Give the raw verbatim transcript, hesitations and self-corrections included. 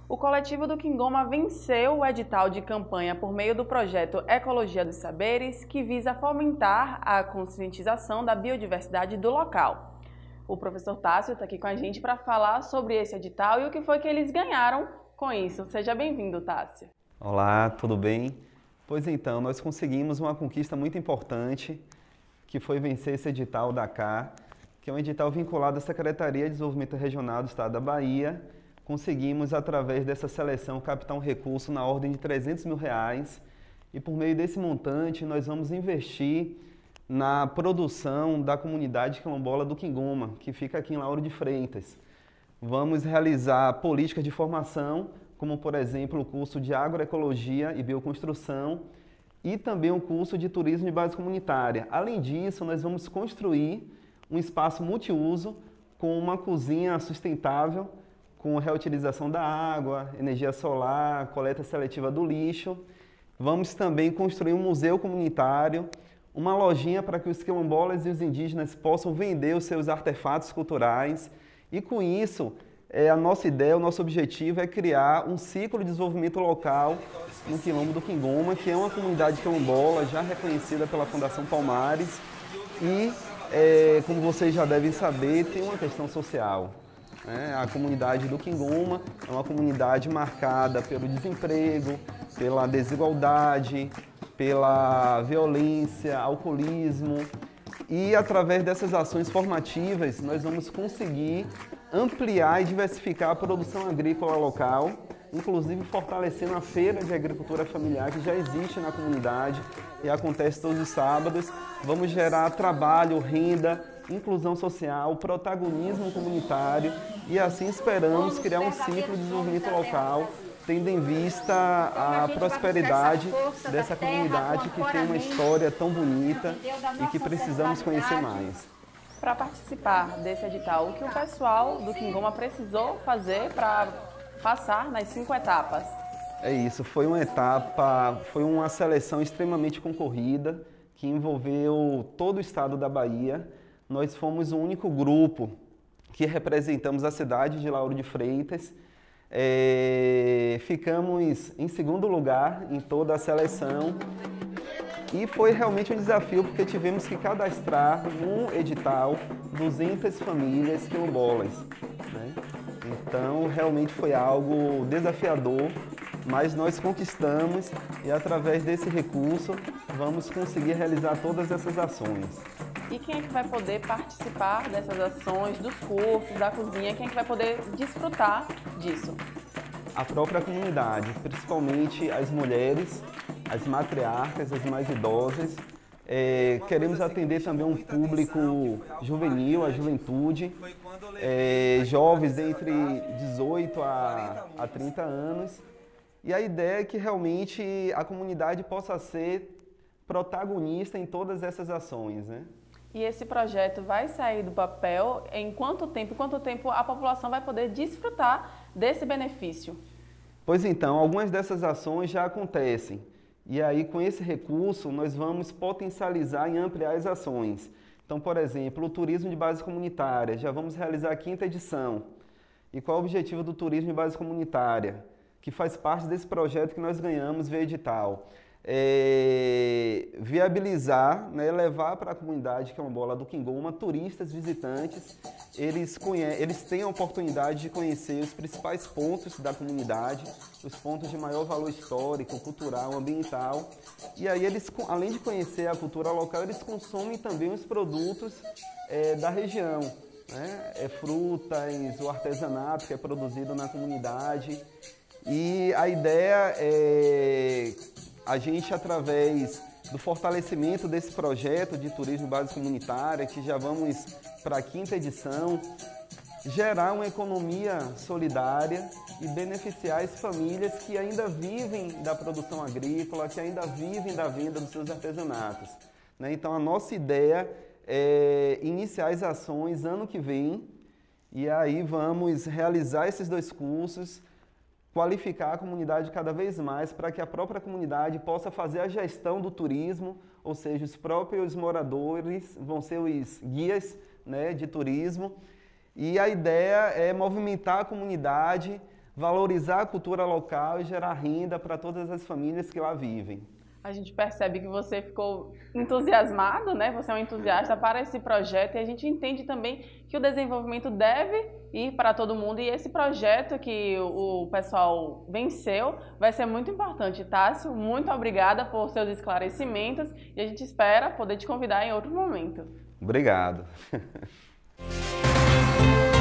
O coletivo do Quingoma venceu o edital de campanha por meio do projeto Ecologia dos Saberes, que visa fomentar a conscientização da biodiversidade do local. O professor Tássio está aqui com a gente para falar sobre esse edital e o que foi que eles ganharam com isso. Seja bem-vindo, Tássio. Olá, tudo bem? Pois então, nós conseguimos uma conquista muito importante, que foi vencer esse edital da C A, que é um edital vinculado à Secretaria de Desenvolvimento Regional do Estado da Bahia. Conseguimos, através dessa seleção, captar um recurso na ordem de trezentos mil reais e, por meio desse montante, nós vamos investir na produção da comunidade quilombola do Quingoma, que fica aqui em Lauro de Freitas. Vamos realizar políticas de formação, como, por exemplo, o curso de agroecologia e bioconstrução e também o curso de turismo de base comunitária. Além disso, nós vamos construir um espaço multiuso com uma cozinha sustentável, com reutilização da água, energia solar, coleta seletiva do lixo. Vamos também construir um museu comunitário, uma lojinha para que os quilombolas e os indígenas possam vender os seus artefatos culturais. E com isso, é, a nossa ideia, o nosso objetivo é criar um ciclo de desenvolvimento local no Quilombo do Quingoma, que é uma comunidade quilombola já reconhecida pela Fundação Palmares e, é, como vocês já devem saber, tem uma questão social. A comunidade do Quingoma é uma comunidade marcada pelo desemprego, pela desigualdade, pela violência, alcoolismo. E através dessas ações formativas nós vamos conseguir ampliar e diversificar a produção agrícola local, inclusive fortalecendo a feira de agricultura familiar que já existe na comunidade e acontece todos os sábados. Vamos gerar trabalho, renda, inclusão social, protagonismo comunitário e assim esperamos criar um ciclo de desenvolvimento local, tendo em vista a prosperidade dessa comunidade que tem uma história tão bonita e que precisamos conhecer mais. Para participar desse edital, o que o pessoal do Quingoma precisou fazer para passar nas cinco etapas? É isso, foi uma etapa, foi uma seleção extremamente concorrida que envolveu todo o estado da Bahia. Nós fomos o único grupo que representamos a cidade de Lauro de Freitas. É, ficamos em segundo lugar em toda a seleção e foi realmente um desafio porque tivemos que cadastrar no edital duzentas famílias quilombolas, né? Então realmente foi algo desafiador, mas nós conquistamos e através desse recurso vamos conseguir realizar todas essas ações. E quem é que vai poder participar dessas ações, dos cursos, da cozinha? Quem é que vai poder desfrutar disso? A própria comunidade, principalmente as mulheres, as matriarcas, as mais idosas. É, queremos atender também um público juvenil, a juventude, é, jovens entre dezoito a trinta anos. E a ideia é que realmente a comunidade possa ser protagonista em todas essas ações, né? E esse projeto vai sair do papel em quanto tempo? Quanto tempo a população vai poder desfrutar desse benefício? Pois então, algumas dessas ações já acontecem. E aí, com esse recurso, nós vamos potencializar e ampliar as ações. Então, por exemplo, o turismo de base comunitária, já vamos realizar a quinta edição. E qual é o objetivo do turismo de base comunitária? Que faz parte desse projeto que nós ganhamos via edital. É, viabilizar, né, levar para a comunidade quilombola do Quingoma turistas, visitantes, eles, conhecem, eles têm a oportunidade de conhecer os principais pontos da comunidade, os pontos de maior valor histórico, cultural, ambiental, e aí eles, além de conhecer a cultura local, eles consomem também os produtos é, da região, né, é, frutas, o artesanato que é produzido na comunidade, e a ideia é a gente, através do fortalecimento desse projeto de turismo base comunitária, que já vamos para a quinta edição, gerar uma economia solidária e beneficiar as famílias que ainda vivem da produção agrícola, que ainda vivem da venda dos seus artesanatos, né? Então, a nossa ideia é iniciar as ações ano que vem e aí vamos realizar esses dois cursos, qualificar a comunidade cada vez mais para que a própria comunidade possa fazer a gestão do turismo, ou seja, os próprios moradores vão ser os guias, né, de turismo. E a ideia é movimentar a comunidade valorizar a cultura local e gerar renda para todas as famílias que lá vivem. A gente percebe que você ficou entusiasmado, né? Você é um entusiasta para esse projeto e a gente entende também que o desenvolvimento deve ir para todo mundo e esse projeto que o pessoal venceu vai ser muito importante. Tássio, muito obrigada por seus esclarecimentos e a gente espera poder te convidar em outro momento. Obrigado.